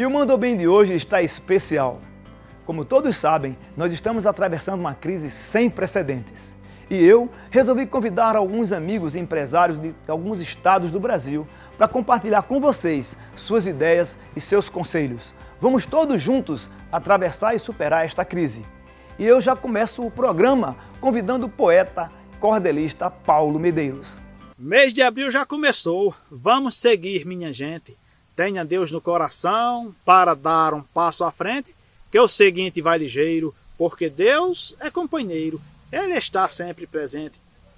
E o Mandou Bem de hoje está especial. Como todos sabem, nós estamos atravessando uma crise sem precedentes. E eu resolvi convidar alguns amigos e empresários de alguns estados do Brasil para compartilhar com vocês suas ideias e seus conselhos. Vamos todos juntos atravessar e superar esta crise. E eu já começo o programa convidando o poeta cordelista Paulo Medeiros. Mês de abril já começou, vamos seguir, minha gente. Tenha Deus no coração para dar um passo à frente, que o seguinte vai ligeiro, porque Deus é companheiro, Ele está sempre presente.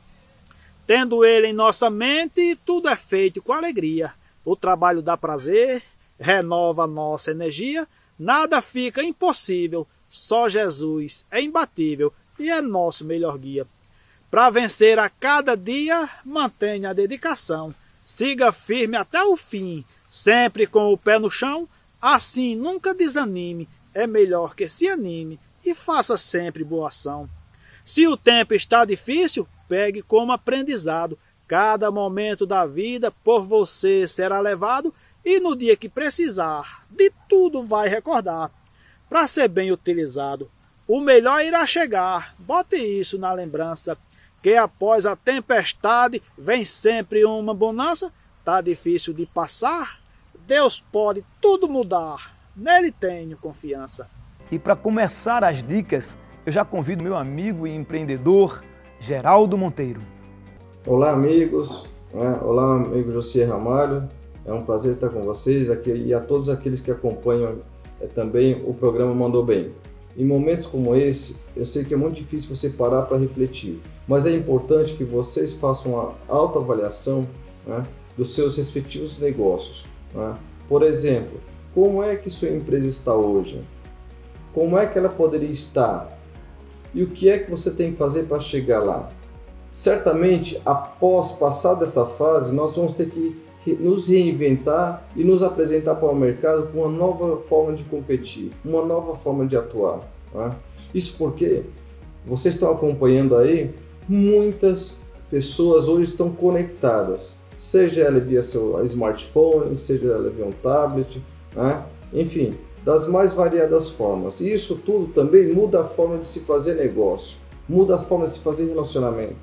Tendo Ele em nossa mente, tudo é feito com alegria. O trabalho dá prazer, renova nossa energia, nada fica impossível, só Jesus é imbatível e é nosso melhor guia. Para vencer a cada dia, mantenha a dedicação, siga firme até o fim, sempre com o pé no chão, assim nunca desanime, é melhor que se anime e faça sempre boa ação. Se o tempo está difícil, pegue como aprendizado, cada momento da vida por você será levado e no dia que precisar, de tudo vai recordar. Para ser bem utilizado, o melhor irá chegar, bote isso na lembrança, que após a tempestade vem sempre uma bonança, tá difícil de passar, Deus pode tudo mudar, nele tenho confiança. E para começar as dicas, eu já convido meu amigo e empreendedor, Geraldo Monteiro. Olá amigos, olá amigo Josier Ramalho, é um prazer estar com vocês aqui e a todos aqueles que acompanham também o programa Mandou Bem. Em momentos como esse, eu sei que é muito difícil você parar para refletir, mas é importante que vocês façam uma autoavaliação, dos seus respectivos negócios. Por exemplo, como é que sua empresa está hoje? Como é que ela poderia estar? E o que é que você tem que fazer para chegar lá? Certamente, após passar dessa fase, nós vamos ter que nos reinventar e nos apresentar para o mercado com uma nova forma de competir, uma nova forma de atuar. Isso porque vocês estão acompanhando aí, muitas pessoas hoje estão conectadas, seja ela via seu smartphone, seja ela via um tablet, enfim, das mais variadas formas. E isso tudo também muda a forma de se fazer negócio, muda a forma de se fazer relacionamento.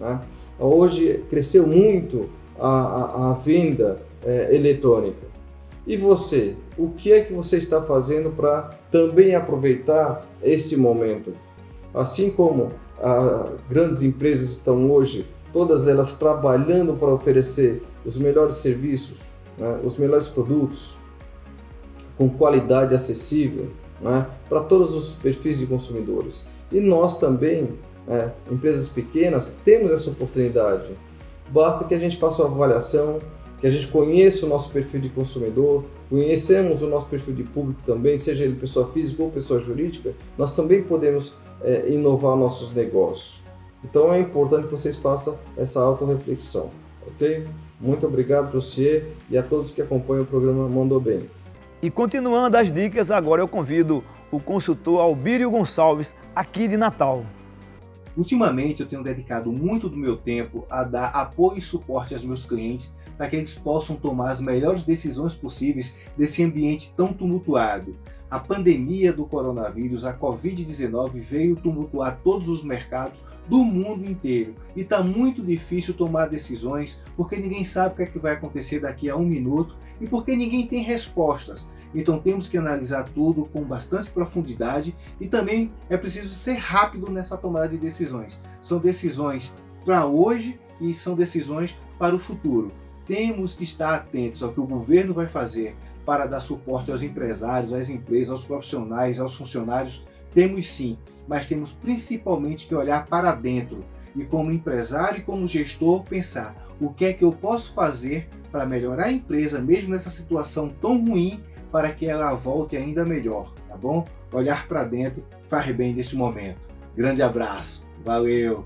Hoje cresceu muito a venda eletrônica. E você? O que é que você está fazendo para também aproveitar esse momento? Assim como grandes empresas estão hoje, todas elas trabalhando para oferecer os melhores serviços, os melhores produtos, com qualidade acessível, para todos os perfis de consumidores. E nós também, empresas pequenas, temos essa oportunidade. Basta que a gente faça uma avaliação, que a gente conheça o nosso perfil de consumidor, conhecemos o nosso perfil de público também, seja ele pessoa física ou pessoa jurídica, nós também podemos inovar nossos negócios. Então é importante que vocês façam essa autorreflexão, ok? Muito obrigado, Josier, e a todos que acompanham o programa Mandou Bem. E continuando as dicas, agora eu convido o consultor Albírio Gonçalves, aqui de Natal. Ultimamente eu tenho dedicado muito do meu tempo a dar apoio e suporte aos meus clientes para que eles possam tomar as melhores decisões possíveis desse ambiente tão tumultuado. A pandemia do coronavírus, a Covid-19, veio tumultuar todos os mercados do mundo inteiro e está muito difícil tomar decisões porque ninguém sabe o que é que vai acontecer daqui a um minuto e porque ninguém tem respostas. Então temos que analisar tudo com bastante profundidade e também é preciso ser rápido nessa tomada de decisões. São decisões para hoje e são decisões para o futuro. Temos que estar atentos ao que o governo vai fazer para dar suporte aos empresários, às empresas, aos profissionais, aos funcionários. Temos sim, mas temos principalmente que olhar para dentro e como empresário e como gestor pensar o que é que eu posso fazer para melhorar a empresa mesmo nessa situação tão ruim para que ela volte ainda melhor, tá bom? Olhar para dentro faz bem nesse momento. Grande abraço, valeu!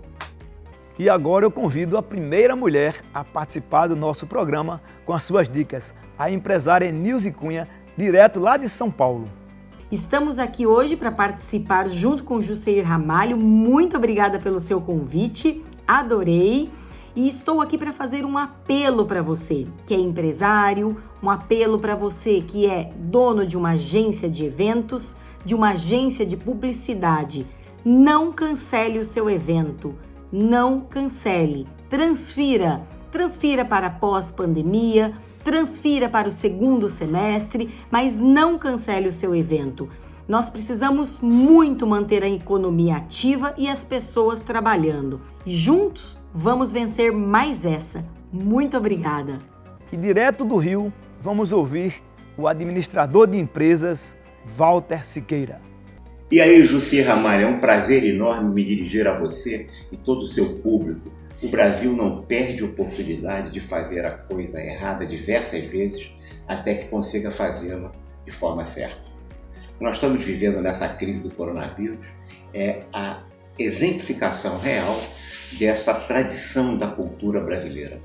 E agora eu convido a primeira mulher a participar do nosso programa com as suas dicas, a empresária Nilce Cunha, direto lá de São Paulo. Estamos aqui hoje para participar junto com o Josier Ramalho. Muito obrigada pelo seu convite, adorei. E estou aqui para fazer um apelo para você que é empresário, um apelo para você que é dono de uma agência de eventos, de uma agência de publicidade. Não cancele o seu evento, não cancele. Transfira para pós-pandemia, transfira para o segundo semestre, mas não cancele o seu evento. Nós precisamos muito manter a economia ativa e as pessoas trabalhando. E juntos vamos vencer mais essa. Muito obrigada. E direto do Rio, vamos ouvir o administrador de empresas, Walter Siqueira. E aí, Jussi Ramalho, é um prazer enorme me dirigir a você e todo o seu público. O Brasil não perde oportunidade de fazer a coisa errada diversas vezes até que consiga fazê-la de forma certa. O que nós estamos vivendo nessa crise do coronavírus é a exemplificação real dessa tradição da cultura brasileira.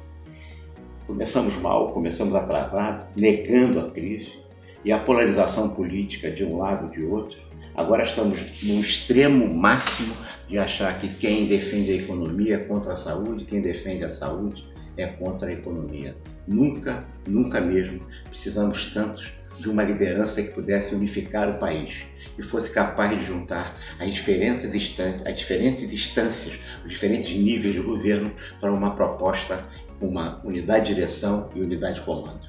Começamos mal, começamos atrasados, negando a crise e a polarização política de um lado e de outro. Agora estamos no extremo máximo de achar que quem defende a economia é contra a saúde, quem defende a saúde é contra a economia. Nunca, nunca mesmo precisamos tanto de uma liderança que pudesse unificar o país e fosse capaz de juntar as diferentes instâncias, os diferentes níveis de governo para uma proposta, uma unidade de direção e unidade de comando.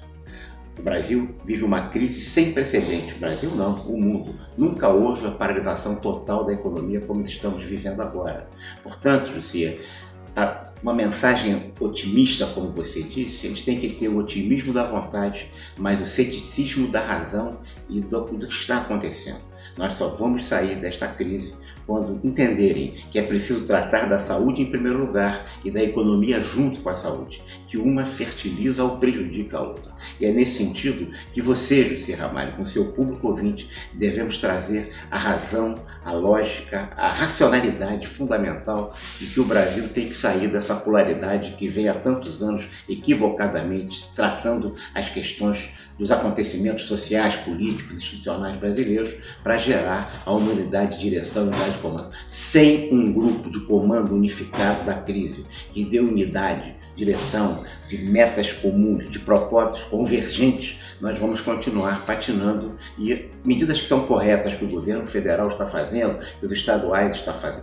O Brasil vive uma crise sem precedentes. O Brasil não, o mundo. Nunca houve a paralisação total da economia como estamos vivendo agora. Portanto, Jussi, uma mensagem otimista, como você disse, a gente tem que ter o otimismo da vontade, mas o ceticismo da razão e do que está acontecendo. Nós só vamos sair desta crise quando entenderem que é preciso tratar da saúde em primeiro lugar e da economia junto com a saúde, que uma fertiliza ou prejudica a outra. E é nesse sentido que você, Jussi Ramalho, com seu público ouvinte, devemos trazer a razão, a lógica, a racionalidade fundamental de que o Brasil tem que sair dessa polaridade que vem há tantos anos equivocadamente tratando as questões dos acontecimentos sociais, políticos, institucionais brasileiros para gerar a uma unidade de direção e unidade de comando. Sem um grupo de comando unificado da crise que dê unidade, direção, de metas comuns, de propósitos convergentes, nós vamos continuar patinando e medidas que são corretas que o governo federal está fazendo, que os estaduais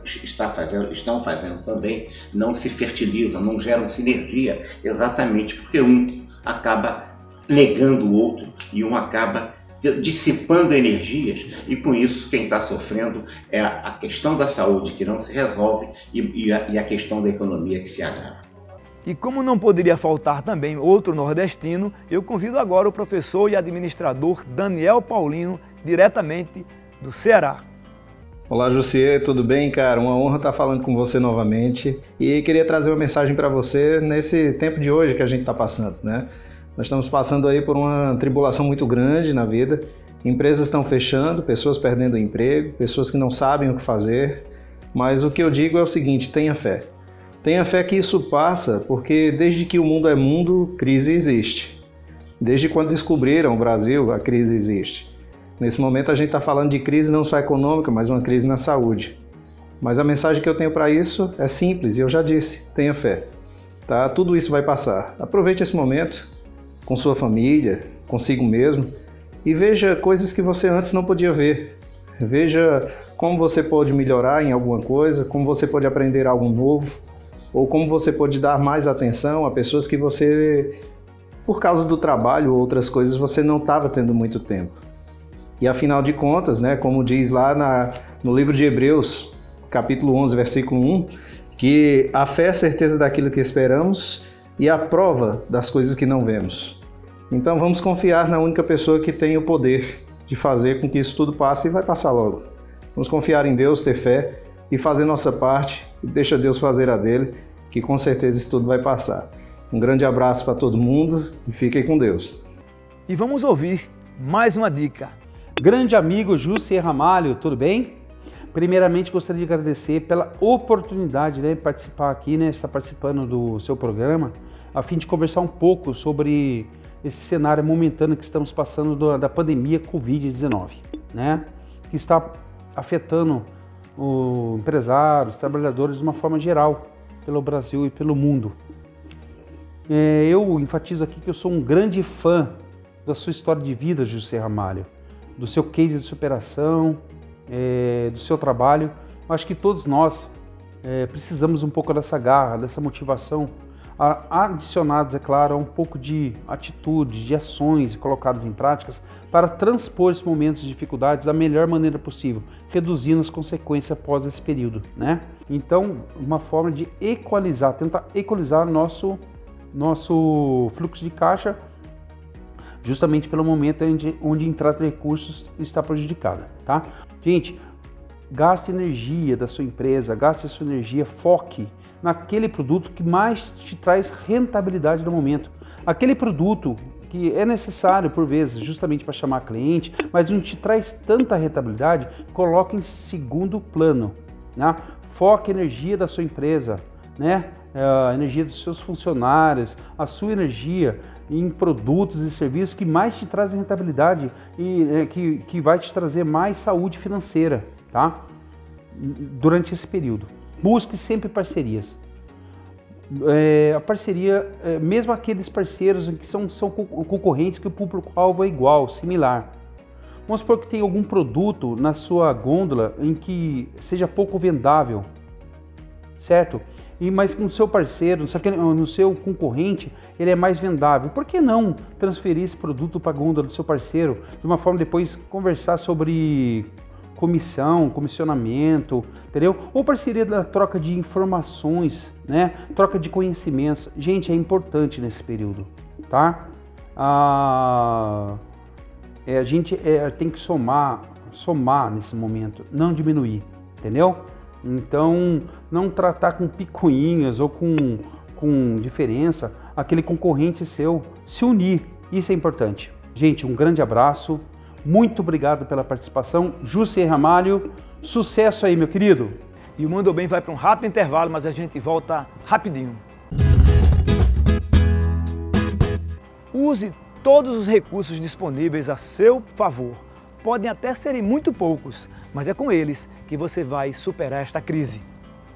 estão fazendo também, não se fertilizam, não geram sinergia, exatamente porque um acaba negando o outro e um acaba dissipando energias, e com isso quem está sofrendo é a questão da saúde que não se resolve e a questão da economia que se agrava. E como não poderia faltar também outro nordestino, eu convido agora o professor e administrador Daniel Paulino, diretamente do Ceará. Olá, Jussi, tudo bem, cara? Uma honra estar falando com você novamente e queria trazer uma mensagem para você nesse tempo de hoje que a gente está passando, né? Nós estamos passando aí por uma tribulação muito grande na vida, empresas estão fechando, pessoas perdendo o emprego, pessoas que não sabem o que fazer, mas o que eu digo é o seguinte, tenha fé. Tenha fé que isso passa, porque desde que o mundo é mundo, crise existe. Desde quando descobriram o Brasil, a crise existe. Nesse momento a gente está falando de crise não só econômica, mas uma crise na saúde. Mas a mensagem que eu tenho para isso é simples, e eu já disse, tenha fé. Tá? Tudo isso vai passar. Aproveite esse momento com sua família, consigo mesmo, e veja coisas que você antes não podia ver. Veja como você pode melhorar em alguma coisa, como você pode aprender algo novo, ou como você pode dar mais atenção a pessoas que você, por causa do trabalho ou outras coisas, você não estava tendo muito tempo. E afinal de contas, né, como diz lá no livro de Hebreus, capítulo 11, versículo 1, que a fé é a certeza daquilo que esperamos e a prova das coisas que não vemos. Então vamos confiar na única pessoa que tem o poder de fazer com que isso tudo passe e vai passar logo. Vamos confiar em Deus, ter fé e fazer nossa parte e deixa Deus fazer a dele, que com certeza isso tudo vai passar. Um grande abraço para todo mundo e fiquem com Deus. E vamos ouvir mais uma dica. Grande amigo Jussi Ramalho, tudo bem? Primeiramente gostaria de agradecer pela oportunidade de participar aqui, estar participando do seu programa, a fim de conversar um pouco sobre esse cenário momentâneo que estamos passando da pandemia Covid-19, que está afetando os empresários, os trabalhadores de uma forma geral, pelo Brasil e pelo mundo. Eu enfatizo aqui que eu sou um grande fã da sua história de vida, José Ramalho, do seu case de superação, do seu trabalho. Acho que todos nós precisamos um pouco dessa garra, dessa motivação, adicionados, é claro, a um pouco de atitude, de ações colocadas em práticas para transpor esses momentos de dificuldades da melhor maneira possível, reduzindo as consequências após esse período, né? Então, uma forma de equalizar, tentar equalizar nosso fluxo de caixa, justamente pelo momento onde a entrada de recursos está prejudicada, tá? Gente, gaste energia da sua empresa, gaste a sua energia, foque naquele produto que mais te traz rentabilidade no momento. Aquele produto que é necessário por vezes justamente para chamar cliente, mas não te traz tanta rentabilidade, coloque em segundo plano, né? Foque a energia da sua empresa, né? A energia dos seus funcionários, a sua energia em produtos e serviços que mais te trazem rentabilidade e que vai te trazer mais saúde financeira, tá? Durante esse período. Busque sempre parcerias. A parceria, mesmo aqueles parceiros que são concorrentes que o público-alvo é igual, similar. Vamos supor que tem algum produto na sua gôndola em que seja pouco vendável, certo? Mas no seu parceiro, no seu concorrente, ele é mais vendável. Por que não transferir esse produto para a gôndola do seu parceiro, de uma forma depois conversar sobre comissionamento, entendeu? Ou parceria da troca de informações, né? Troca de conhecimentos. Gente, é importante nesse período, tá? A gente tem que somar nesse momento, não diminuir, entendeu? Então, não tratar com picuinhas ou com diferença aquele concorrente seu, se unir, isso é importante. Gente, um grande abraço. Muito obrigado pela participação. José Ramalho, sucesso aí, meu querido. E o Mandou Bem vai para um rápido intervalo, mas a gente volta rapidinho. Use todos os recursos disponíveis a seu favor. Podem até serem muito poucos, mas é com eles que você vai superar esta crise.